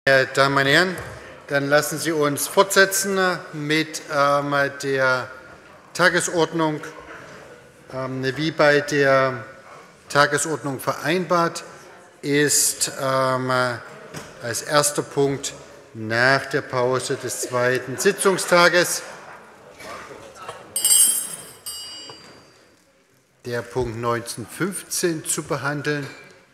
Meine Damen und Herren, dann lassen Sie uns fortsetzen mit der Tagesordnung. Wie bei der Tagesordnung vereinbart ist als erster Punkt nach der Pause des zweiten Sitzungstages der Punkt 19.15 zu behandeln.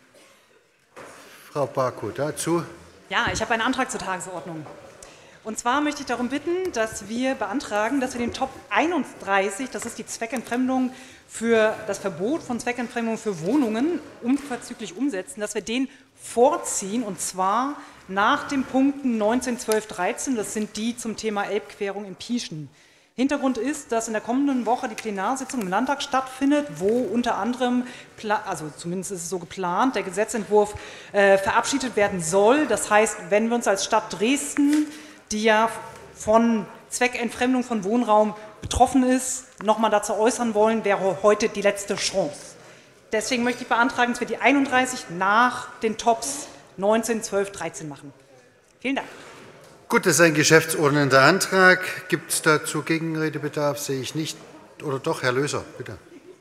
Frau Barkow, dazu. Ja, ich habe einen Antrag zur Tagesordnung. Und zwar möchte ich darum bitten, dass wir beantragen, dass wir den Top 31, das ist die Zweckentfremdung für das Verbot von Zweckentfremdung für Wohnungen, unverzüglich umsetzen, dass wir den vorziehen, und zwar nach den Punkten 19, 12, 13, das sind die zum Thema Elbquerung in Pieschen. Hintergrund ist, dass in der kommenden Woche die Plenarsitzung im Landtag stattfindet, wo unter anderem, also zumindest ist es so geplant, der Gesetzentwurf verabschiedet werden soll. Das heißt, wenn wir uns als Stadt Dresden, die ja von Zweckentfremdung von Wohnraum betroffen ist, nochmal dazu äußern wollen, wäre heute die letzte Chance. Deswegen möchte ich beantragen, dass wir die 31 nach den Tops 19, 12, 13 machen. Vielen Dank. Gut, das ist ein geschäftsordnender Antrag. Gibt es dazu Gegenredebedarf? Sehe ich nicht. Oder doch, Herr Löser, bitte.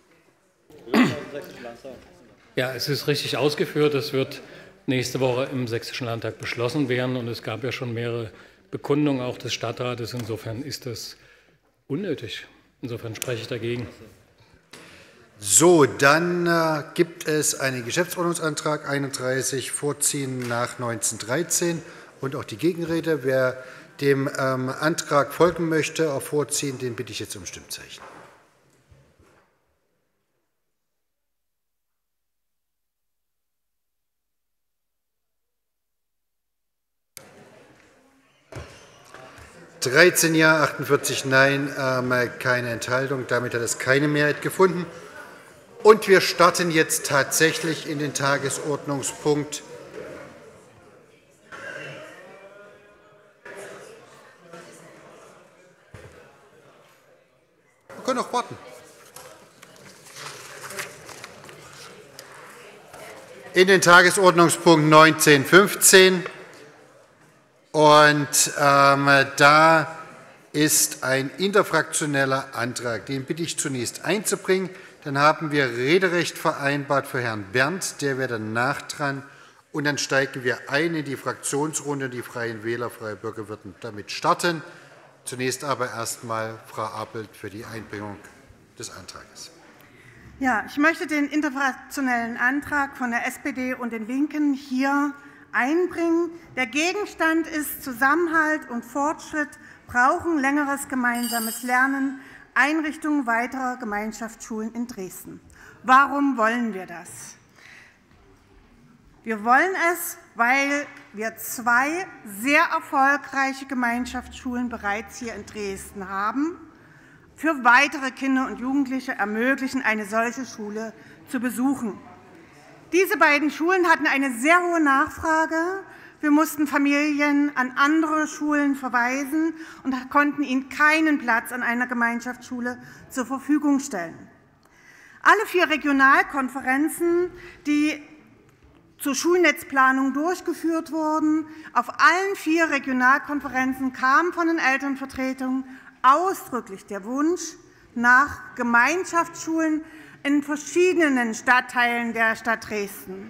Ja, es ist richtig ausgeführt. Es wird nächste Woche im Sächsischen Landtag beschlossen werden. Und es gab ja schon mehrere Bekundungen auch des Stadtrates. Insofern ist das unnötig. Insofern spreche ich dagegen. So, dann gibt es einen Geschäftsordnungsantrag 31, Vorziehen nach 1913. Und auch die Gegenrede. Wer dem Antrag folgen möchte, auf Vorziehen, den bitte ich jetzt um Stimmzeichen. (13 Ja, 48 Nein, keine Enthaltung. Damit hat es keine Mehrheit gefunden. Und wir starten jetzt tatsächlich in den Tagesordnungspunkt . Wir können auch warten. In den Tagesordnungspunkt 19.15. Und da ist ein interfraktioneller Antrag. Den bitte ich zunächst einzubringen. Dann haben wir Rederecht vereinbart für Herrn Berndt. Der wäre danach dran. Und dann steigen wir ein in die Fraktionsrunde. Die Freien Wähler, Freie Bürger würden damit starten. Zunächst aber erst einmal Frau Appelt für die Einbringung des Antrags. Ja, ich möchte den interfraktionellen Antrag von der SPD und den LINKEN hier einbringen. Der Gegenstand ist Zusammenhalt und Fortschritt brauchen längeres gemeinsames Lernen, Einrichtung weiterer Gemeinschaftsschulen in Dresden. Warum wollen wir das? Wir wollen es, weil wir 2 sehr erfolgreiche Gemeinschaftsschulen bereits hier in Dresden haben, für weitere Kinder und Jugendliche ermöglichen, eine solche Schule zu besuchen. Diese beiden Schulen hatten eine sehr hohe Nachfrage. Wir mussten Familien an andere Schulen verweisen und konnten ihnen keinen Platz an einer Gemeinschaftsschule zur Verfügung stellen. Alle 4 Regionalkonferenzen, die zur Schulnetzplanung durchgeführt wurden. Auf allen 4 Regionalkonferenzen kam von den Elternvertretungen ausdrücklich der Wunsch nach Gemeinschaftsschulen in verschiedenen Stadtteilen der Stadt Dresden.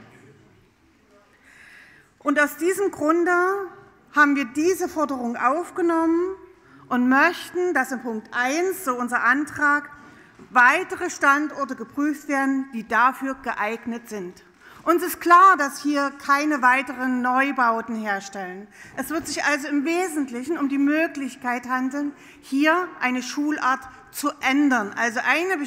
Und aus diesem Grunde haben wir diese Forderung aufgenommen und möchten, dass in Punkt 1, so unser Antrag, weitere Standorte geprüft werden, die dafür geeignet sind. Uns ist klar, dass hier keine weiteren Neubauten herstellen. Es wird sich also im Wesentlichen um die Möglichkeit handeln, hier eine Schulart zu ändern. Also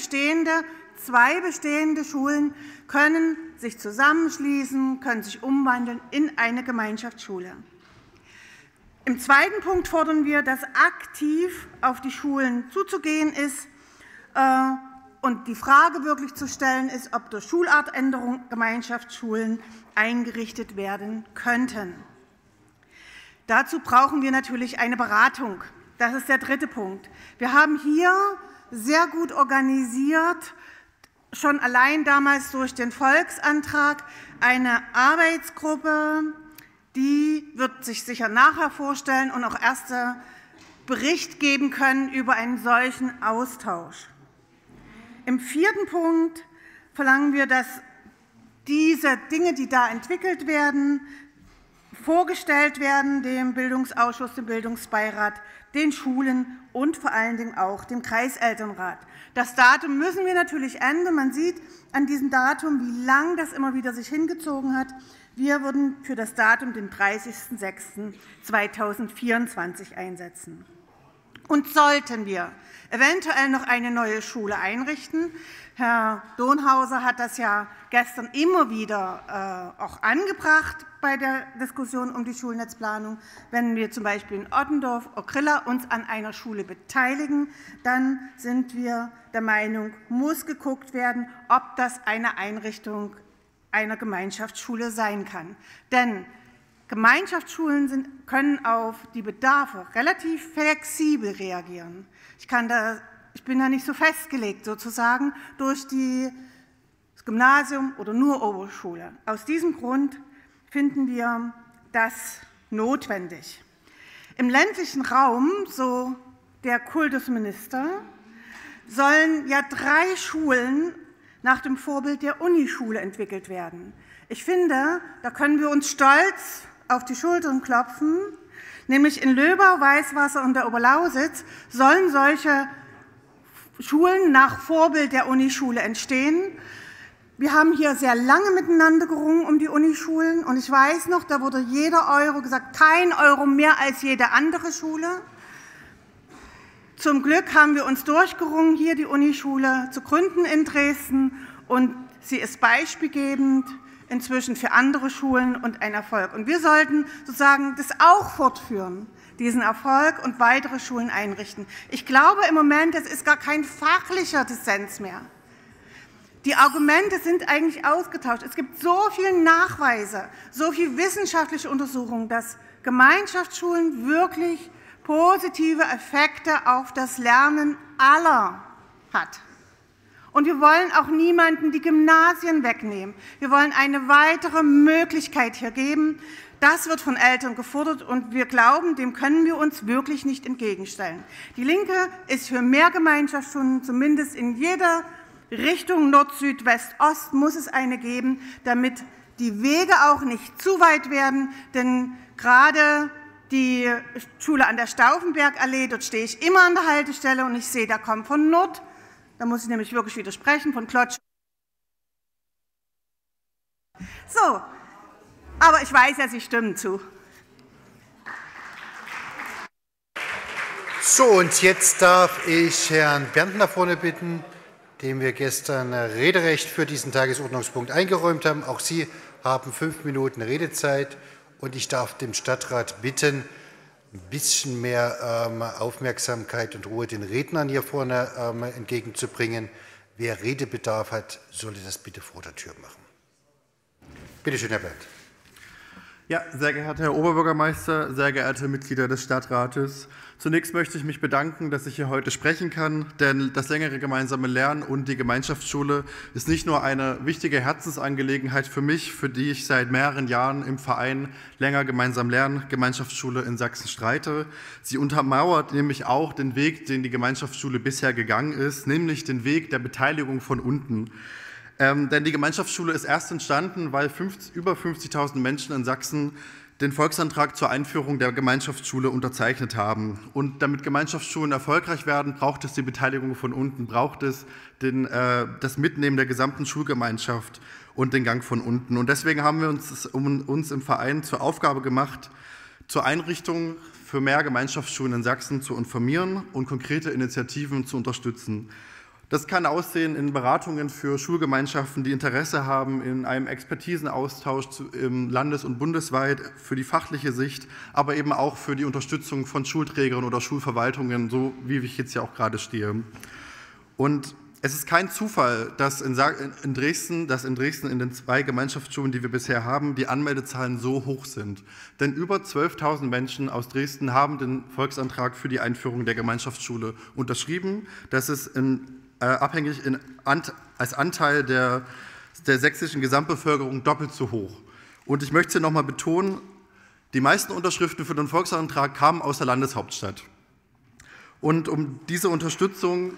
2 bestehende Schulen können sich zusammenschließen, können sich umwandeln in eine Gemeinschaftsschule. Im zweiten Punkt fordern wir, dass aktiv auf die Schulen zuzugehen ist, und die Frage wirklich zu stellen ist, ob durch Schulartänderung Gemeinschaftsschulen eingerichtet werden könnten. Dazu brauchen wir natürlich eine Beratung. Das ist der dritte Punkt. Wir haben hier sehr gut organisiert, schon allein damals durch den Volksantrag, eine Arbeitsgruppe, die wird sich sicher nachher vorstellen und auch erste Bericht geben können über einen solchen Austausch. Im 4. Punkt verlangen wir, dass diese Dinge, die da entwickelt werden, vorgestellt werden dem Bildungsausschuss, dem Bildungsbeirat, den Schulen und vor allen Dingen auch dem Kreiselternrat. Das Datum müssen wir natürlich ändern. Man sieht an diesem Datum, wie lang das immer wieder sich hingezogen hat. Wir würden für das Datum den 30.06.2024 einsetzen. Und sollten wir eventuell noch eine neue Schule einrichten, Herr Donhauser hat das ja gestern immer wieder auch angebracht bei der Diskussion um die Schulnetzplanung. Wenn wir zum Beispiel in Ottendorf, Okrilla uns an einer Schule beteiligen, dann sind wir der Meinung, muss geguckt werden, ob das eine Einrichtung einer Gemeinschaftsschule sein kann. Denn Gemeinschaftsschulen können auf die Bedarfe relativ flexibel reagieren. Ich bin da nicht so festgelegt, sozusagen, durch das Gymnasium oder nur Oberschule. Aus diesem Grund finden wir das notwendig. Im ländlichen Raum, so der Kultusminister, sollen ja 3 Schulen nach dem Vorbild der Unischule entwickelt werden. Ich finde, da können wir uns stolz auf die Schultern klopfen, nämlich in Löbau, Weißwasser und der Oberlausitz sollen solche Schulen nach Vorbild der Unischule entstehen. Wir haben hier sehr lange miteinander gerungen um die Unischulen und ich weiß noch, da wurde jeder Euro gesagt, kein Euro mehr als jede andere Schule. Zum Glück haben wir uns durchgerungen, hier die Unischule zu gründen in Dresden und sie ist beispielgebend inzwischen für andere Schulen und ein Erfolg. Und wir sollten sozusagen das auch fortführen, diesen Erfolg und weitere Schulen einrichten. Ich glaube im Moment, es ist gar kein fachlicher Dissens mehr. Die Argumente sind eigentlich ausgetauscht. Es gibt so viele Nachweise, so viele wissenschaftliche Untersuchungen, dass Gemeinschaftsschulen wirklich positive Effekte auf das Lernen aller hat. Und wir wollen auch niemanden die Gymnasien wegnehmen. Wir wollen eine weitere Möglichkeit hier geben. Das wird von Eltern gefordert und wir glauben, dem können wir uns wirklich nicht entgegenstellen. Die Linke ist für mehr Gemeinschaftsschulen, zumindest in jeder Richtung Nord, Süd, West, Ost muss es eine geben, damit die Wege auch nicht zu weit werden, denn gerade die Schule an der Stauffenbergallee, dort stehe ich immer an der Haltestelle und ich sehe, da kommt von Nord, da muss ich nämlich wirklich widersprechen, von Klotsch. So, aber ich weiß ja, Sie stimmen zu. So, und jetzt darf ich Herrn Berndt nach vorne bitten, dem wir gestern Rederecht für diesen Tagesordnungspunkt eingeräumt haben. Auch Sie haben 5 Minuten Redezeit. Und ich darf den Stadtrat bitten, ein bisschen mehr Aufmerksamkeit und Ruhe den Rednern hier vorne entgegenzubringen. Wer Redebedarf hat, sollte das bitte vor der Tür machen. Bitte schön, Herr Berndt. Ja, sehr geehrter Herr Oberbürgermeister, sehr geehrte Mitglieder des Stadtrates. Zunächst möchte ich mich bedanken, dass ich hier heute sprechen kann, denn das längere gemeinsame Lernen und die Gemeinschaftsschule ist nicht nur eine wichtige Herzensangelegenheit für mich, für die ich seit mehreren Jahren im Verein Länger gemeinsam lernen, Gemeinschaftsschule in Sachsen streite. Sie untermauert nämlich auch den Weg, den die Gemeinschaftsschule bisher gegangen ist, nämlich den Weg der Beteiligung von unten. Denn die Gemeinschaftsschule ist erst entstanden, weil über 50.000 Menschen in Sachsen den Volksantrag zur Einführung der Gemeinschaftsschule unterzeichnet haben. Und damit Gemeinschaftsschulen erfolgreich werden, braucht es die Beteiligung von unten, braucht es das Mitnehmen der gesamten Schulgemeinschaft und den Gang von unten. Und deswegen haben wir uns im Verein zur Aufgabe gemacht, zur Einrichtung für mehr Gemeinschaftsschulen in Sachsen zu informieren und konkrete Initiativen zu unterstützen. Das kann aussehen in Beratungen für Schulgemeinschaften, die Interesse haben, in einem Expertisenaustausch landes- und bundesweit für die fachliche Sicht, aber eben auch für die Unterstützung von Schulträgern oder Schulverwaltungen, so wie ich jetzt ja auch gerade stehe. Und es ist kein Zufall, dass in Dresden in den 2 Gemeinschaftsschulen, die wir bisher haben, die Anmeldezahlen so hoch sind. Denn über 12.000 Menschen aus Dresden haben den Volksantrag für die Einführung der Gemeinschaftsschule unterschrieben. Das ist als Anteil der sächsischen Gesamtbevölkerung doppelt so hoch. Und ich möchte noch mal betonen, Die meisten Unterschriften für den Volksantrag kamen aus der Landeshauptstadt. Und um diese Unterstützung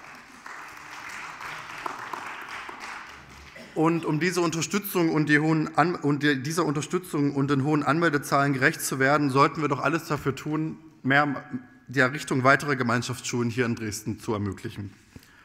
und den hohen Anmeldezahlen gerecht zu werden, sollten wir doch alles dafür tun, mehr der Richtung weitere Gemeinschaftsschulen hier in Dresden zu ermöglichen.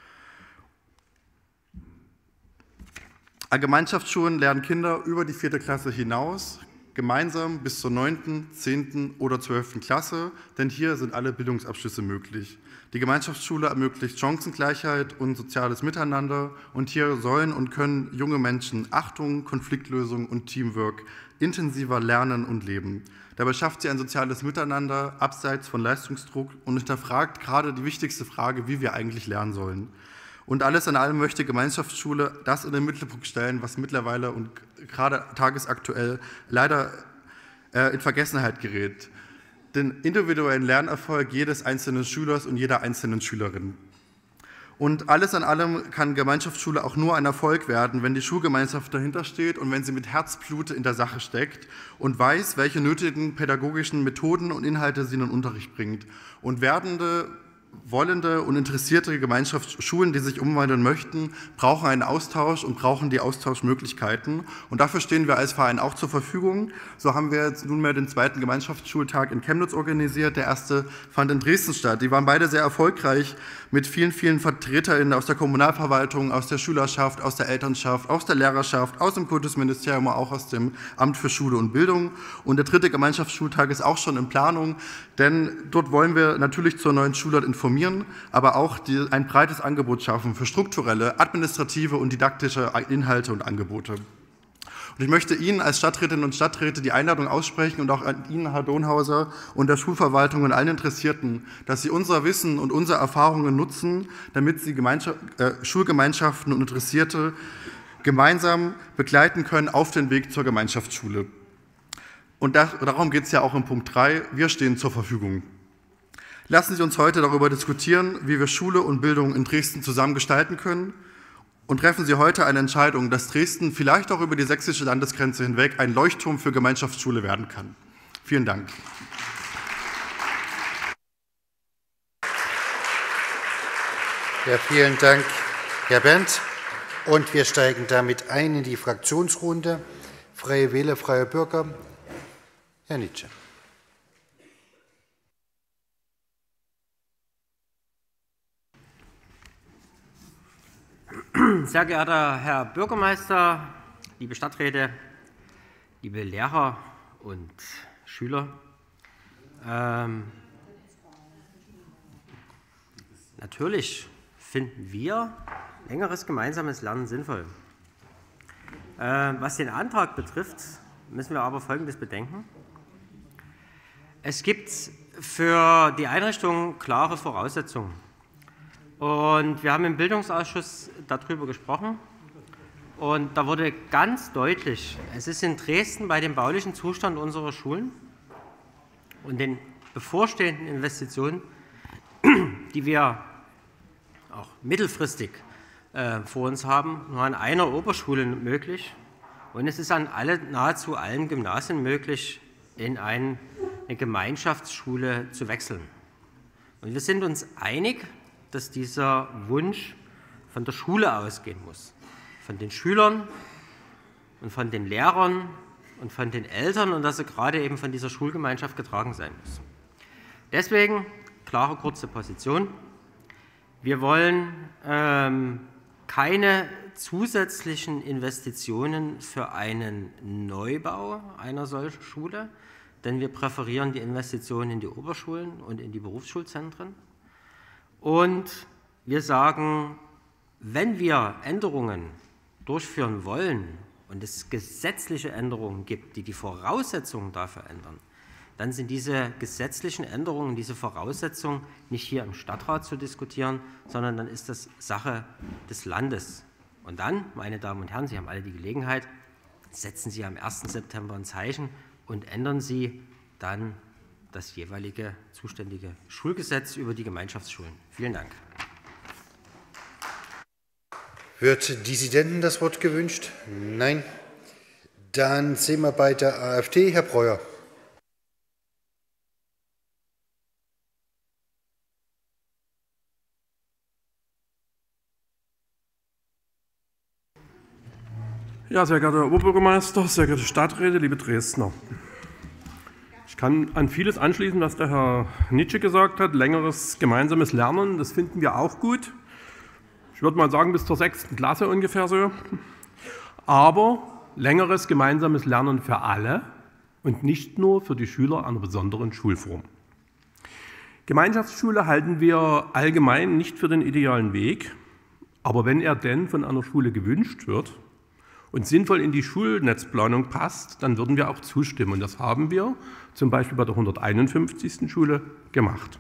An Gemeinschaftsschulen lernen Kinder über die 4. Klasse hinaus gemeinsam bis zur 9., 10. oder 12. Klasse, denn hier sind alle Bildungsabschlüsse möglich. Die Gemeinschaftsschule ermöglicht Chancengleichheit und soziales Miteinander und hier sollen und können junge Menschen Achtung, Konfliktlösung und Teamwork intensiver lernen und leben. Dabei schafft sie ein soziales Miteinander abseits von Leistungsdruck und hinterfragt gerade die wichtigste Frage, wie wir eigentlich lernen sollen. Und alles in allem möchte Gemeinschaftsschule das in den Mittelpunkt stellen, was mittlerweile und gerade tagesaktuell leider in Vergessenheit gerät. Den individuellen Lernerfolg jedes einzelnen Schülers und jeder einzelnen Schülerin. Und alles in allem kann Gemeinschaftsschule auch nur ein Erfolg werden, wenn die Schulgemeinschaft dahinter steht und wenn sie mit Herzblut in der Sache steckt und weiß, welche nötigen pädagogischen Methoden und Inhalte sie in den Unterricht bringt. Und werdende, wollende und interessierte Gemeinschaftsschulen, die sich umwandeln möchten, brauchen einen Austausch und brauchen die Austauschmöglichkeiten. Und dafür stehen wir als Verein auch zur Verfügung. So haben wir jetzt nunmehr den 2. Gemeinschaftsschultag in Chemnitz organisiert. Der erste fand in Dresden statt. Die waren beide sehr erfolgreich mit vielen, vielen VertreterInnen aus der Kommunalverwaltung, aus der Schülerschaft, aus der Elternschaft, aus der Lehrerschaft, aus dem Kultusministerium, auch aus dem Amt für Schule und Bildung. Und der 3. Gemeinschaftsschultag ist auch schon in Planung, denn dort wollen wir natürlich zur neuen Schulart informieren, aber auch ein breites Angebot schaffen für strukturelle, administrative und didaktische Inhalte und Angebote. Und ich möchte Ihnen als Stadträtinnen und Stadträte die Einladung aussprechen und auch an Ihnen, Herr Donhauser, und der Schulverwaltung und allen Interessierten, dass Sie unser Wissen und unsere Erfahrungen nutzen, damit Sie Schulgemeinschaften und Interessierte gemeinsam begleiten können auf den Weg zur Gemeinschaftsschule. Und darum geht es ja auch in Punkt 3. Wir stehen zur Verfügung. Lassen Sie uns heute darüber diskutieren, wie wir Schule und Bildung in Dresden zusammen gestalten können. Und treffen Sie heute eine Entscheidung, dass Dresden vielleicht auch über die sächsische Landesgrenze hinweg ein Leuchtturm für Gemeinschaftsschule werden kann. Vielen Dank. Ja, vielen Dank, Herr Berndt. Und wir steigen damit ein in die Fraktionsrunde. Freie Wähler, Freie Bürger. Herr Nitsche. Sehr geehrter Herr Bürgermeister, liebe Stadträte, liebe Lehrer und Schüler, natürlich finden wir engeres gemeinsames Lernen sinnvoll. Was den Antrag betrifft, müssen wir aber Folgendes bedenken. Es gibt für die Einrichtung klare Voraussetzungen. Und wir haben im Bildungsausschuss darüber gesprochen und da wurde ganz deutlich, es ist in Dresden bei dem baulichen Zustand unserer Schulen und den bevorstehenden Investitionen, die wir auch mittelfristig vor uns haben, nur an einer Oberschule möglich und es ist an nahezu allen Gymnasien möglich, in eine Gemeinschaftsschule zu wechseln. Und wir sind uns einig, dass dieser Wunsch von der Schule ausgehen muss, von den Schülern und von den Lehrern und von den Eltern und dass er gerade eben von dieser Schulgemeinschaft getragen sein muss. Deswegen klare, kurze Position. Wir wollen keine zusätzlichen Investitionen für einen Neubau einer solchen Schule, denn wir präferieren die Investitionen in die Oberschulen und in die Berufsschulzentren. Und wir sagen, wenn wir Änderungen durchführen wollen und es gesetzliche Änderungen gibt, die die Voraussetzungen dafür ändern, dann sind diese gesetzlichen Änderungen, diese Voraussetzungen nicht hier im Stadtrat zu diskutieren, sondern dann ist das Sache des Landes. Und dann, meine Damen und Herren, Sie haben alle die Gelegenheit, setzen Sie am 1. September ein Zeichen und ändern Sie dann das jeweilige zuständige Schulgesetz über die Gemeinschaftsschulen. Vielen Dank. Wird Dissidenten das Wort gewünscht? Nein. Dann sind wir bei der AfD. Herr Breuer. Ja, sehr geehrter Herr Oberbürgermeister, sehr geehrte Stadträte, liebe Dresdner. Ich kann an vieles anschließen, was der Herr Nitsche gesagt hat. Längeres gemeinsames Lernen, das finden wir auch gut. Ich würde mal sagen, bis zur 6. Klasse ungefähr so. Aber längeres gemeinsames Lernen für alle und nicht nur für die Schüler einer besonderen Schulform. Gemeinschaftsschule halten wir allgemein nicht für den idealen Weg, aber wenn er denn von einer Schule gewünscht wird und sinnvoll in die Schulnetzplanung passt, dann würden wir auch zustimmen. Und das haben wir zum Beispiel bei der 151. Schule gemacht.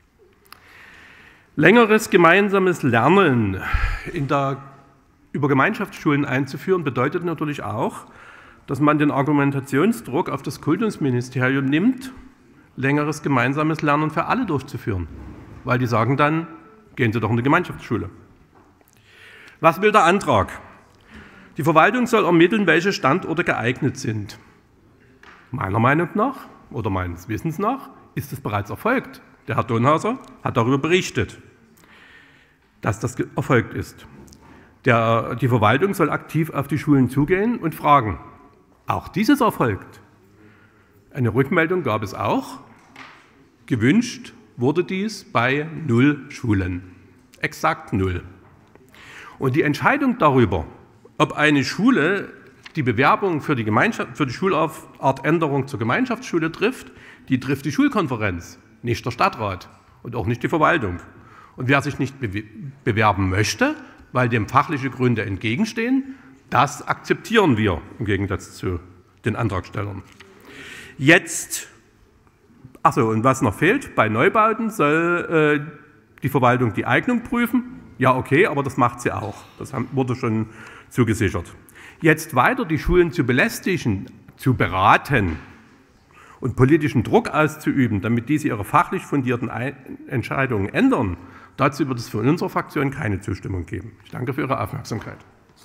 Längeres gemeinsames Lernen über Gemeinschaftsschulen einzuführen, bedeutet natürlich auch, dass man den Argumentationsdruck auf das Kultusministerium nimmt, längeres gemeinsames Lernen für alle durchzuführen. Weil die sagen dann, gehen Sie doch in die Gemeinschaftsschule. Was will der Antrag? Die Verwaltung soll ermitteln, welche Standorte geeignet sind. Meiner Meinung nach oder meines Wissens nach ist es bereits erfolgt. Der Herr Donhauser hat darüber berichtet, dass das erfolgt ist. Die Verwaltung soll aktiv auf die Schulen zugehen und fragen. Auch dies ist erfolgt. Eine Rückmeldung gab es auch. Gewünscht wurde dies bei 0 Schulen. Exakt 0. Und die Entscheidung darüber, ob eine Schule die Bewerbung für die Schulartänderung zur Gemeinschaftsschule trifft, die trifft die Schulkonferenz, nicht der Stadtrat und auch nicht die Verwaltung. Und wer sich nicht bewerben möchte, weil dem fachliche Gründe entgegenstehen, das akzeptieren wir im Gegensatz zu den Antragstellern. Jetzt, und was noch fehlt, bei Neubauten soll die Verwaltung die Eignung prüfen. Ja, okay, aber das macht sie auch. Das wurde schon zugesichert. Jetzt weiter die Schulen zu belästigen, zu beraten und politischen Druck auszuüben, damit diese ihre fachlich fundierten Entscheidungen ändern, dazu wird es für unsere Fraktion keine Zustimmung geben. Ich danke für Ihre Aufmerksamkeit.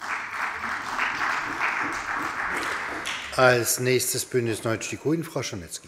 Als nächstes Bündnis 90 Die Grünen, Frau Czarnecki.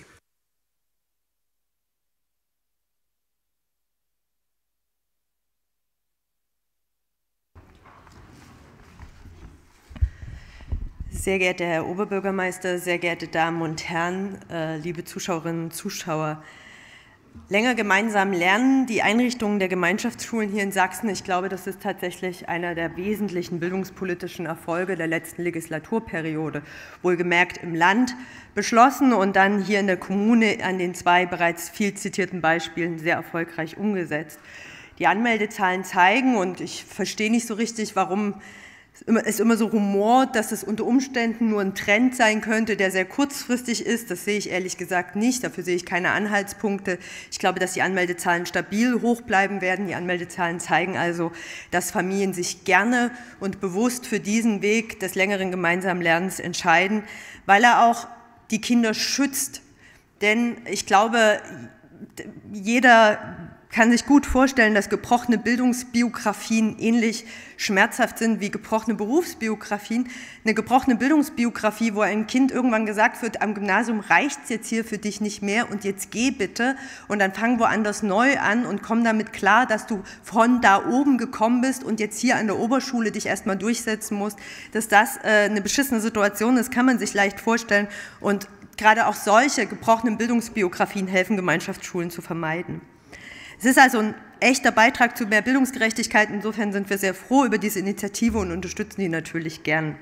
Sehr geehrter Herr Oberbürgermeister, sehr geehrte Damen und Herren, liebe Zuschauerinnen und Zuschauer. Länger gemeinsam lernen, die Einrichtungen der Gemeinschaftsschulen hier in Sachsen, ich glaube, das ist tatsächlich einer der wesentlichen bildungspolitischen Erfolge der letzten Legislaturperiode. Wohlgemerkt im Land beschlossen und dann hier in der Kommune an den 2 bereits viel zitierten Beispielen sehr erfolgreich umgesetzt. Die Anmeldezahlen zeigen, und ich verstehe nicht so richtig, warum es immer so rumort, dass es unter Umständen nur ein Trend sein könnte, der sehr kurzfristig ist. Das sehe ich ehrlich gesagt nicht. Dafür sehe ich keine Anhaltspunkte. Ich glaube, dass die Anmeldezahlen stabil hoch bleiben werden. Die Anmeldezahlen zeigen also, dass Familien sich gerne und bewusst für diesen Weg des längeren gemeinsamen Lernens entscheiden, weil er auch die Kinder schützt. Denn ich glaube, jeder kann sich gut vorstellen, dass gebrochene Bildungsbiografien ähnlich schmerzhaft sind wie gebrochene Berufsbiografien. Eine gebrochene Bildungsbiografie, wo ein Kind irgendwann gesagt wird, am Gymnasium reicht es jetzt hier für dich nicht mehr und jetzt geh bitte und dann fang woanders neu an und komm damit klar, dass du von da oben gekommen bist und jetzt hier an der Oberschule dich erstmal durchsetzen musst. Dass das eine beschissene Situation ist, kann man sich leicht vorstellen, und gerade auch solche gebrochenen Bildungsbiografien helfen, Gemeinschaftsschulen zu vermeiden. Es ist also ein echter Beitrag zu mehr Bildungsgerechtigkeit. Insofern sind wir sehr froh über diese Initiative und unterstützen die natürlich gern.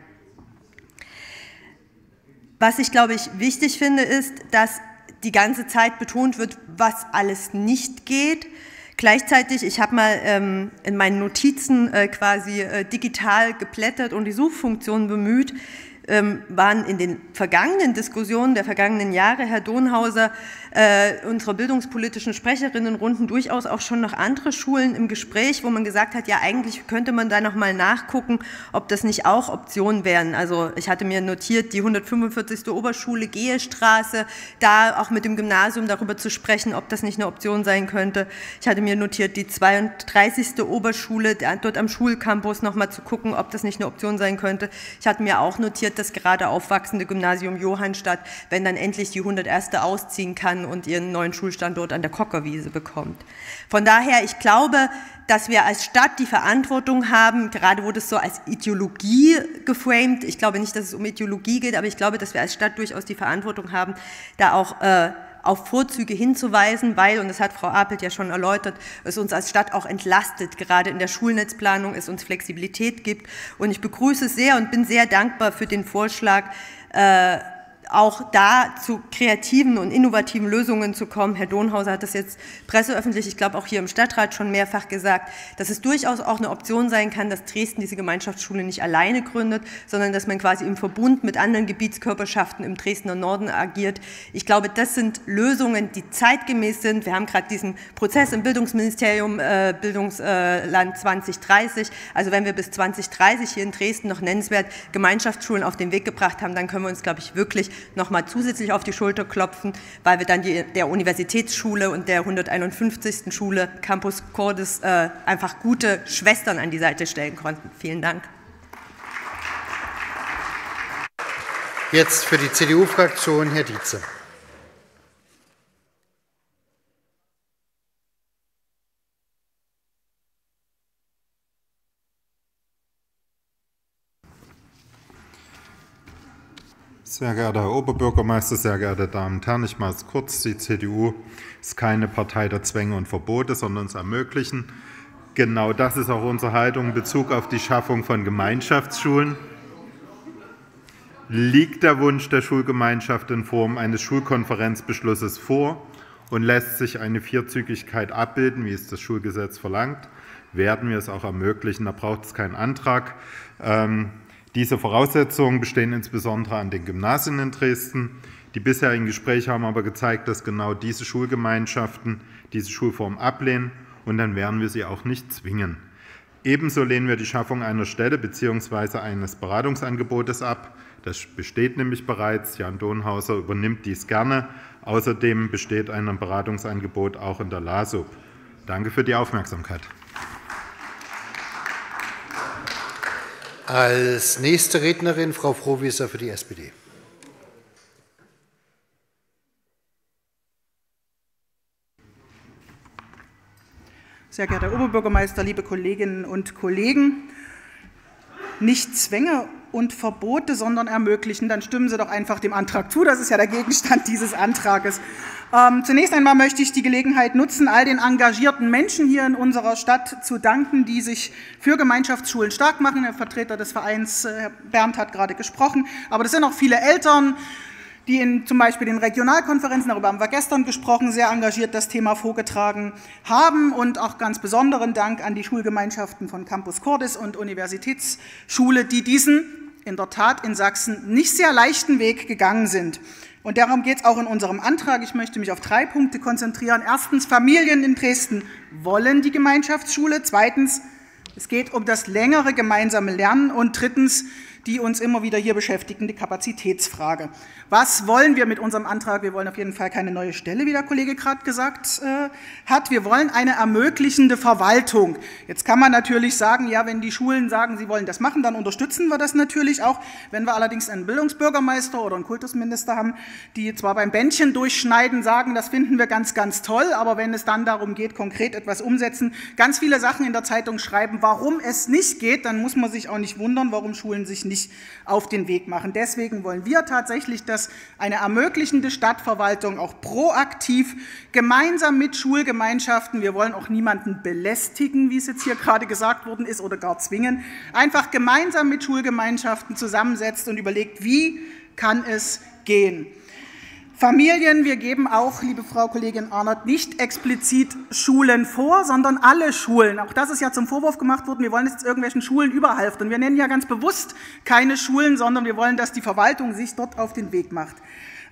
Was ich, glaube ich, wichtig finde, ist, dass die ganze Zeit betont wird, was alles nicht geht. Gleichzeitig, ich habe mal in meinen Notizen quasi digital geblättert und die Suchfunktion bemüht, waren in den vergangenen Diskussionen der vergangenen Jahre, Herr Donhauser, unsere bildungspolitischen Sprecherinnenrunden durchaus auch schon noch andere Schulen im Gespräch, wo man gesagt hat, ja, eigentlich könnte man da noch mal nachgucken, ob das nicht auch Optionen wären. Also ich hatte mir notiert, die 145. Oberschule Gehestraße, da auch mit dem Gymnasium darüber zu sprechen, ob das nicht eine Option sein könnte. Ich hatte mir notiert, die 32. Oberschule, dort am Schulcampus noch mal zu gucken, ob das nicht eine Option sein könnte. Ich hatte mir auch notiert, frustriert das gerade aufwachsende Gymnasium Johannstadt, wenn dann endlich die 101. ausziehen kann und ihren neuen Schulstandort an der Kockerwiese bekommt. Von daher, ich glaube, dass wir als Stadt die Verantwortung haben, gerade wurde es so als Ideologie geframed, ich glaube nicht, dass es um Ideologie geht, aber ich glaube, dass wir als Stadt durchaus die Verantwortung haben, da auch auf Vorzüge hinzuweisen, weil, und das hat Frau Apelt ja schon erläutert, es uns als Stadt auch entlastet, gerade in der Schulnetzplanung es uns Flexibilität gibt. Und ich begrüße es sehr und bin sehr dankbar für den Vorschlag, auch da zu kreativen und innovativen Lösungen zu kommen. Herr Donhauser hat das jetzt presseöffentlich, ich glaube auch hier im Stadtrat schon mehrfach gesagt, dass es durchaus auch eine Option sein kann, dass Dresden diese Gemeinschaftsschule nicht alleine gründet, sondern dass man quasi im Verbund mit anderen Gebietskörperschaften im Dresdner Norden agiert. Ich glaube, das sind Lösungen, die zeitgemäß sind. Wir haben gerade diesen Prozess im Bildungsministerium, Bildungsland 2030. Also wenn wir bis 2030 hier in Dresden noch nennenswert Gemeinschaftsschulen auf den Weg gebracht haben, dann können wir uns, glaube ich, wirklich nochmal zusätzlich auf die Schulter klopfen, weil wir dann der Universitätsschule und der 151. Schule Campus Cordes einfach gute Schwestern an die Seite stellen konnten. Vielen Dank. Jetzt für die CDU-Fraktion Herr Dietze. Sehr geehrter Herr Oberbürgermeister, sehr geehrte Damen und Herren, ich mache es kurz. Die CDU ist keine Partei der Zwänge und Verbote, sondern es ermöglichen. Genau das ist auch unsere Haltung in Bezug auf die Schaffung von Gemeinschaftsschulen. Liegt der Wunsch der Schulgemeinschaft in Form eines Schulkonferenzbeschlusses vor und lässt sich eine Vierzügigkeit abbilden, wie es das Schulgesetz verlangt, werden wir es auch ermöglichen. Da braucht es keinen Antrag. Diese Voraussetzungen bestehen insbesondere an den Gymnasien in Dresden. Die bisherigen Gespräche haben aber gezeigt, dass genau diese Schulgemeinschaften diese Schulform ablehnen, und dann werden wir sie auch nicht zwingen. Ebenso lehnen wir die Schaffung einer Stelle bzw. eines Beratungsangebotes ab. Das besteht nämlich bereits. Jan Donhauser übernimmt dies gerne. Außerdem besteht ein Beratungsangebot auch in der LASUB. Danke für die Aufmerksamkeit. Als nächste Rednerin Frau Frohwieser für die SPD. Sehr geehrter Herr Oberbürgermeister, liebe Kolleginnen und Kollegen, nicht Zwänge und Verbote, sondern ermöglichen, dann stimmen Sie doch einfach dem Antrag zu. Das ist ja der Gegenstand dieses Antrages. Zunächst einmal möchte ich die Gelegenheit nutzen, all den engagierten Menschen hier in unserer Stadt zu danken, die sich für Gemeinschaftsschulen stark machen. Der Vertreter des Vereins, Herr Berndt, hat gerade gesprochen. Aber das sind auch viele Eltern, die in zum Beispiel den Regionalkonferenzen, darüber haben wir gestern gesprochen, sehr engagiert das Thema vorgetragen haben. Und auch ganz besonderen Dank an die Schulgemeinschaften von Campus Cordes und Universitätsschule, die diesen in der Tat in Sachsen nicht sehr leichten Weg gegangen sind. Und darum geht es auch in unserem Antrag. Ich möchte mich auf 3 Punkte konzentrieren. Erstens, Familien in Dresden wollen die Gemeinschaftsschule. Zweitens, es geht um das längere gemeinsame Lernen. Und drittens, die uns immer wieder hier beschäftigende Kapazitätsfrage. Was wollen wir mit unserem Antrag? Wir wollen auf jeden Fall keine neue Stelle, wie der Kollege gerade gesagt hat. Wir wollen eine ermöglichende Verwaltung. Jetzt kann man natürlich sagen, ja, wenn die Schulen sagen, sie wollen das machen, dann unterstützen wir das natürlich auch. Wenn wir allerdings einen Bildungsbürgermeister oder einen Kultusminister haben, die zwar beim Bändchen durchschneiden, sagen, das finden wir ganz, ganz toll, aber wenn es dann darum geht, konkret etwas umsetzen, ganz viele Sachen in der Zeitung schreiben, warum es nicht geht, dann muss man sich auch nicht wundern, warum Schulen sich nicht auf den Weg machen. Deswegen wollen wir tatsächlich, dass eine ermöglichende Stadtverwaltung auch proaktiv gemeinsam mit Schulgemeinschaften, wir wollen auch niemanden belästigen, wie es jetzt hier gerade gesagt worden ist, oder gar zwingen, einfach gemeinsam mit Schulgemeinschaften zusammensetzt und überlegt, wie kann es gehen. Familien, wir geben auch, liebe Frau Kollegin Arnold, nicht explizit Schulen vor, sondern alle Schulen. Auch das ist ja zum Vorwurf gemacht worden, wir wollen jetzt irgendwelchen Schulen überhelfen. Und wir nennen ja ganz bewusst keine Schulen, sondern wir wollen, dass die Verwaltung sich dort auf den Weg macht.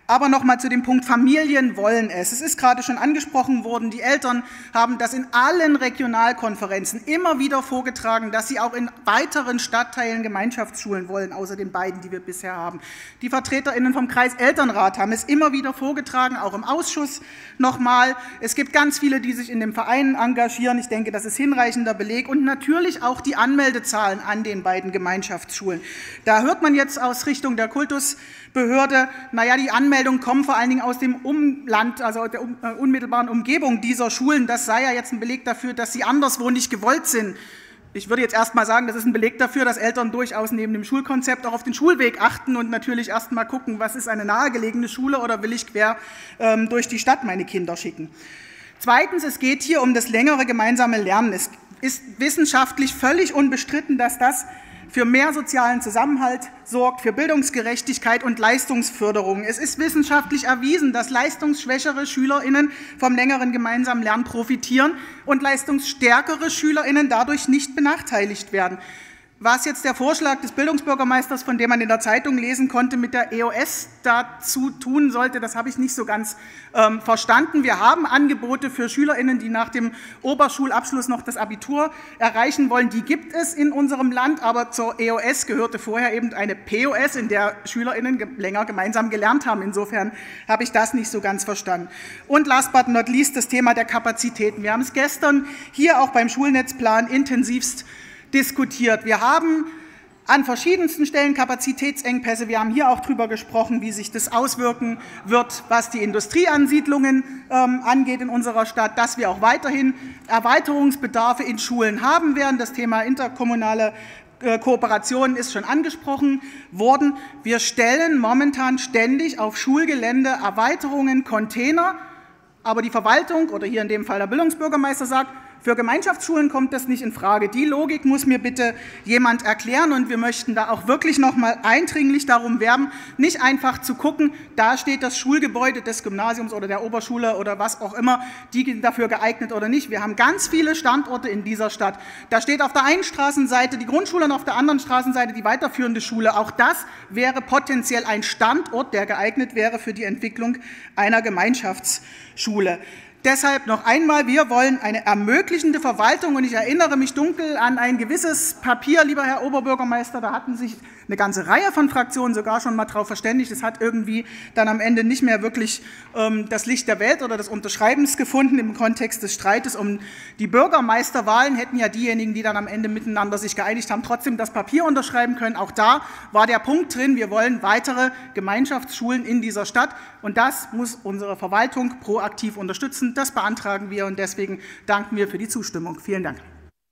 Aber noch mal zu dem Punkt, Familien wollen es. Es ist gerade schon angesprochen worden, die Eltern haben das in allen Regionalkonferenzen immer wieder vorgetragen, dass sie auch in weiteren Stadtteilen Gemeinschaftsschulen wollen, außer den beiden, die wir bisher haben. Die VertreterInnen vom Kreiselternrat haben es immer wieder vorgetragen, auch im Ausschuss nochmal. Es gibt ganz viele, die sich in dem Verein engagieren. Ich denke, das ist hinreichender Beleg. Und natürlich auch die Anmeldezahlen an den beiden Gemeinschaftsschulen. Da hört man jetzt aus Richtung der Kultusbehörde, naja, die Anmeldungen kommen vor allen Dingen aus dem Umland, also der unmittelbaren Umgebung dieser Schulen. Das sei ja jetzt ein Beleg dafür, dass sie anderswo nicht gewollt sind. Ich würde jetzt erst mal sagen, das ist ein Beleg dafür, dass Eltern durchaus neben dem Schulkonzept auch auf den Schulweg achten und natürlich erst mal gucken, was ist eine nahegelegene Schule oder will ich quer durch die Stadt meine Kinder schicken. Zweitens, es geht hier um das längere gemeinsame Lernen. Es ist wissenschaftlich völlig unbestritten, dass das für mehr sozialen Zusammenhalt sorgt, für Bildungsgerechtigkeit und Leistungsförderung. Es ist wissenschaftlich erwiesen, dass leistungsschwächere SchülerInnen vom längeren gemeinsamen Lernen profitieren und leistungsstärkere SchülerInnen dadurch nicht benachteiligt werden. Was jetzt der Vorschlag des Bildungsbürgermeisters, von dem man in der Zeitung lesen konnte, mit der EOS dazu tun sollte, das habe ich nicht so ganz verstanden. Wir haben Angebote für SchülerInnen, die nach dem Oberschulabschluss noch das Abitur erreichen wollen. Die gibt es in unserem Land, aber zur EOS gehörte vorher eben eine POS, in der SchülerInnen länger gemeinsam gelernt haben. Insofern habe ich das nicht so ganz verstanden. Und last but not least das Thema der Kapazitäten. Wir haben es gestern hier auch beim Schulnetzplan intensivst diskutiert. Wir haben an verschiedensten Stellen Kapazitätsengpässe. Wir haben hier auch darüber gesprochen, wie sich das auswirken wird, was die Industrieansiedlungen angeht in unserer Stadt, dass wir auch weiterhin Erweiterungsbedarfe in Schulen haben werden. Das Thema interkommunale Kooperation ist schon angesprochen worden. Wir stellen momentan ständig auf Schulgelände Erweiterungen, Container, aber die Verwaltung oder hier in dem Fall der Bildungsbürgermeister sagt, für Gemeinschaftsschulen kommt das nicht in Frage. Die Logik muss mir bitte jemand erklären, und wir möchten da auch wirklich noch mal eindringlich darum werben, nicht einfach zu gucken, da steht das Schulgebäude des Gymnasiums oder der Oberschule oder was auch immer, die sind dafür geeignet oder nicht. Wir haben ganz viele Standorte in dieser Stadt. Da steht auf der einen Straßenseite die Grundschule und auf der anderen Straßenseite die weiterführende Schule. Auch das wäre potenziell ein Standort, der geeignet wäre für die Entwicklung einer Gemeinschaftsschule. Deshalb noch einmal, wir wollen eine ermöglichende Verwaltung, und ich erinnere mich dunkel an ein gewisses Papier, lieber Herr Oberbürgermeister, da hatten sich eine ganze Reihe von Fraktionen sogar schon mal darauf verständigt. Es hat irgendwie dann am Ende nicht mehr wirklich das Licht der Welt oder des Unterschreibens gefunden im Kontext des Streites um die Bürgermeisterwahlen. Hätten ja diejenigen, die dann am Ende miteinander sich geeinigt haben, trotzdem das Papier unterschreiben können. Auch da war der Punkt drin, wir wollen weitere Gemeinschaftsschulen in dieser Stadt, und das muss unsere Verwaltung proaktiv unterstützen. Das beantragen wir, und deswegen danken wir für die Zustimmung. Vielen Dank.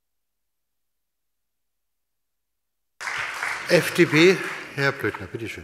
FDP, Herr Blödner, bitte schön.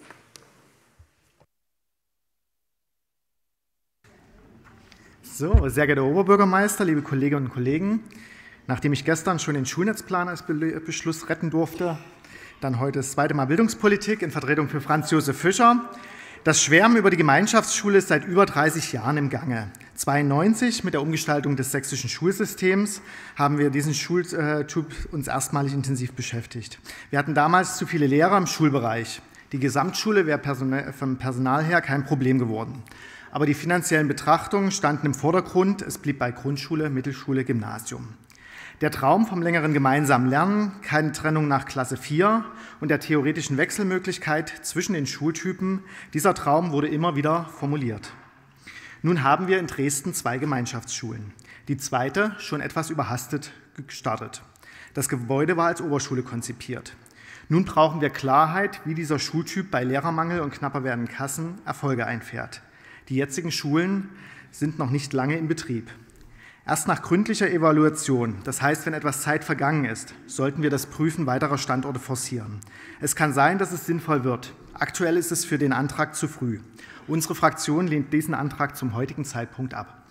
So, sehr geehrter Oberbürgermeister, liebe Kolleginnen und Kollegen, nachdem ich gestern schon den Schulnetzplan als Beschluss retten durfte, dann heute das zweite Mal Bildungspolitik in Vertretung für Franz Josef Fischer. Das Schwärmen über die Gemeinschaftsschule ist seit über 30 Jahren im Gange. 1992 mit der Umgestaltung des sächsischen Schulsystems haben wir diesen Schultyp uns erstmalig intensiv beschäftigt. Wir hatten damals zu viele Lehrer im Schulbereich. Die Gesamtschule wäre vom Personal her kein Problem geworden. Aber die finanziellen Betrachtungen standen im Vordergrund. Es blieb bei Grundschule, Mittelschule, Gymnasium. Der Traum vom längeren gemeinsamen Lernen, keine Trennung nach Klasse 4 und der theoretischen Wechselmöglichkeit zwischen den Schultypen, dieser Traum wurde immer wieder formuliert. Nun haben wir in Dresden 2 Gemeinschaftsschulen. Die zweite schon etwas überhastet gestartet. Das Gebäude war als Oberschule konzipiert. Nun brauchen wir Klarheit, wie dieser Schultyp bei Lehrermangel und knapper werdenden Kassen Erfolge einfährt. Die jetzigen Schulen sind noch nicht lange in Betrieb. Erst nach gründlicher Evaluation, das heißt, wenn etwas Zeit vergangen ist, sollten wir das Prüfen weiterer Standorte forcieren. Es kann sein, dass es sinnvoll wird. Aktuell ist es für den Antrag zu früh. Unsere Fraktion lehnt diesen Antrag zum heutigen Zeitpunkt ab.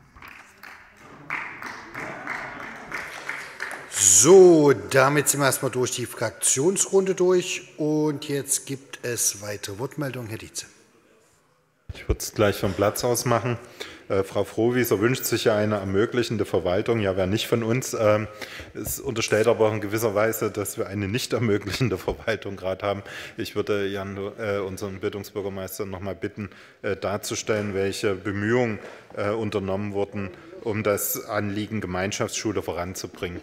So, damit sind wir erstmal durch die Fraktionsrunde durch, und jetzt gibt es weitere Wortmeldungen. Herr Dietze. Ich würde es gleich vom Platz aus machen. Frau Frohwieser wünscht sich ja eine ermöglichende Verwaltung. Ja, wer nicht von uns. Es unterstellt aber auch in gewisser Weise, dass wir eine nicht ermöglichende Verwaltung gerade haben. Ich würde unseren Bildungsbürgermeister noch mal bitten, darzustellen, welche Bemühungen unternommen wurden, um das Anliegen Gemeinschaftsschule voranzubringen.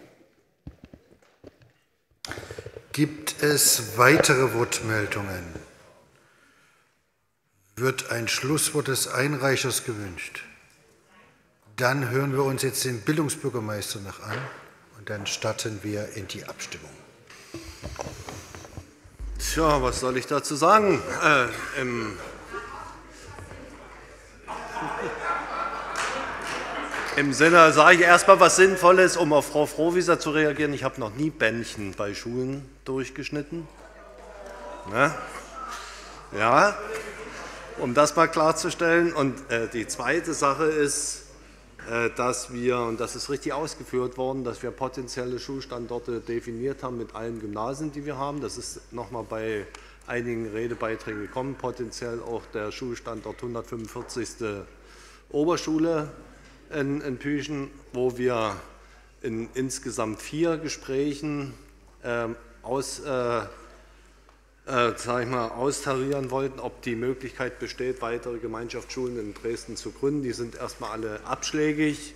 Gibt es weitere Wortmeldungen? Wird ein Schlusswort des Einreichers gewünscht? Dann hören wir uns jetzt den Bildungsbürgermeister noch an und dann starten wir in die Abstimmung. Tja, was soll ich dazu sagen? Im Sinne sage ich erstmal was Sinnvolles, um auf Frau Frohwieser zu reagieren. Ich habe noch nie Bändchen bei Schulen durchgeschnitten. Ne? Ja, um das mal klarzustellen. Und die zweite Sache ist, dass wir, und das ist richtig ausgeführt worden, dass wir potenzielle Schulstandorte definiert haben mit allen Gymnasien, die wir haben. Das ist nochmal bei einigen Redebeiträgen gekommen. Potenziell auch der Schulstandort 145. Oberschule in Püchen, wo wir in insgesamt 4 Gesprächen austarieren wollten, ob die Möglichkeit besteht, weitere Gemeinschaftsschulen in Dresden zu gründen. Die sind erstmal alle abschlägig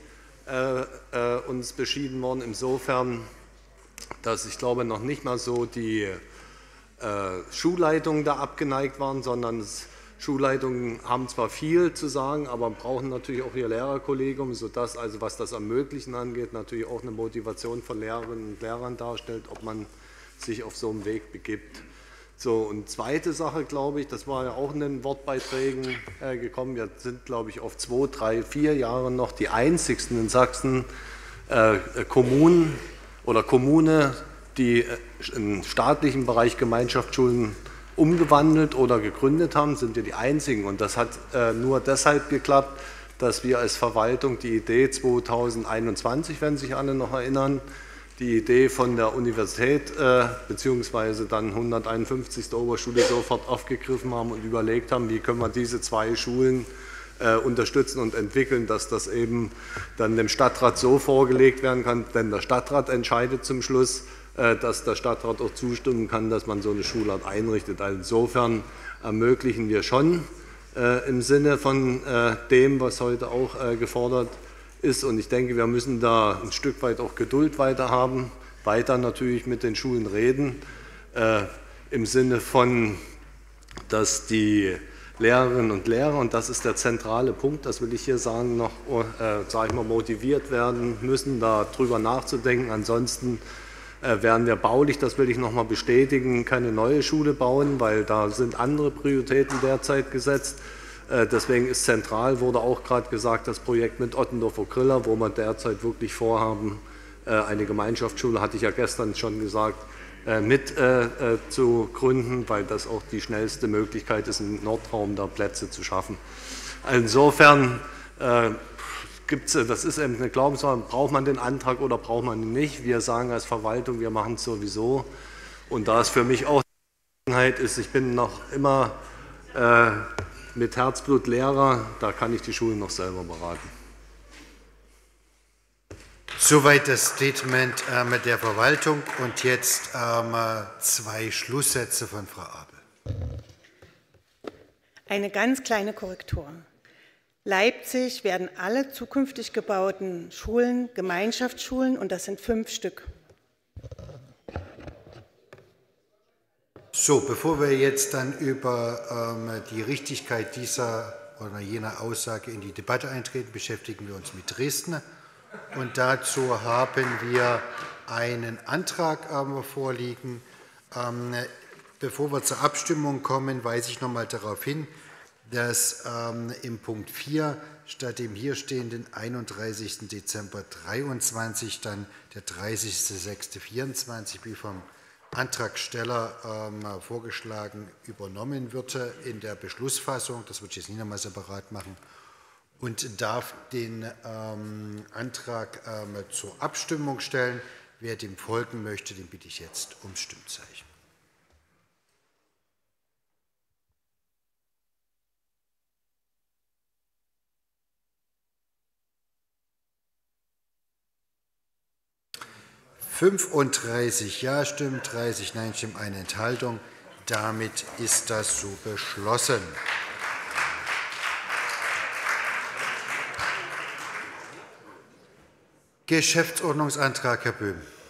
uns beschieden worden. Insofern, dass ich glaube, noch nicht mal so die Schulleitungen da abgeneigt waren, sondern Schulleitungen haben zwar viel zu sagen, aber brauchen natürlich auch ihr Lehrerkollegium, sodass, also was das Ermöglichen angeht, natürlich auch eine Motivation von Lehrerinnen und Lehrern darstellt, ob man sich auf so einem Weg begibt. So, und zweite Sache, glaube ich, das war ja auch in den Wortbeiträgen gekommen, wir sind, glaube ich, auf 2, 3, 4 Jahre noch die einzigsten in Sachsen Kommunen oder Kommune, die im staatlichen Bereich Gemeinschaftsschulen umgewandelt oder gegründet haben, sind wir die einzigen. Und das hat nur deshalb geklappt, dass wir als Verwaltung die Idee 2021, wenn sich alle noch erinnern, die Idee von der Universität beziehungsweise dann 151. Oberschule sofort aufgegriffen haben und überlegt haben, wie können wir diese 2 Schulen unterstützen und entwickeln, dass das eben dann dem Stadtrat so vorgelegt werden kann, denn der Stadtrat entscheidet zum Schluss, dass der Stadtrat auch zustimmen kann, dass man so eine Schulart einrichtet. Also insofern ermöglichen wir schon im Sinne von dem, was heute auch gefordert ist. Und ich denke, wir müssen da ein Stück weit auch Geduld weiter haben, weiter natürlich mit den Schulen reden, im Sinne von, dass die Lehrerinnen und Lehrer, und das ist der zentrale Punkt, das will ich hier sagen, noch motiviert werden müssen, darüber nachzudenken. Ansonsten werden wir baulich, das will ich noch mal bestätigen, keine neue Schule bauen, weil da sind andere Prioritäten derzeit gesetzt. Deswegen ist zentral, wurde auch gerade gesagt, das Projekt mit Ottendorfer-Griller, wo wir derzeit wirklich vorhaben, eine Gemeinschaftsschule, hatte ich ja gestern schon gesagt, mit zu gründen, weil das auch die schnellste Möglichkeit ist, im Nordraum da Plätze zu schaffen. Insofern das ist eben eine Glaubensfrage, braucht man den Antrag oder braucht man ihn nicht? Wir sagen als Verwaltung, wir machen es sowieso. Und da es für mich auch die Gelegenheit ist, ich bin noch immer mit Herzblut Lehrer, da kann ich die Schulen noch selber beraten. Soweit das Statement mit der Verwaltung. Und jetzt 2 Schlusssätze von Frau Abel. Eine ganz kleine Korrektur. Leipzig werden alle zukünftig gebauten Schulen Gemeinschaftsschulen, und das sind 5 Stück. So, bevor wir jetzt dann über die Richtigkeit dieser oder jener Aussage in die Debatte eintreten, beschäftigen wir uns mit Dresden. Und dazu haben wir einen Antrag vorliegen. Bevor wir zur Abstimmung kommen, weise ich noch einmal darauf hin, dass im Punkt 4 statt dem hier stehenden 31. Dezember 23 dann der 30.06.24 wie vom Antragsteller vorgeschlagen übernommen wird in der Beschlussfassung. Das würde ich jetzt nicht nochmal separat machen. Und darf den Antrag zur Abstimmung stellen. Wer dem folgen möchte, den bitte ich jetzt um Stimmzeichen. 35 Ja-Stimmen, 30 Nein-Stimmen, eine Enthaltung. Damit ist das so beschlossen. Geschäftsordnungsantrag, Herr Böhm.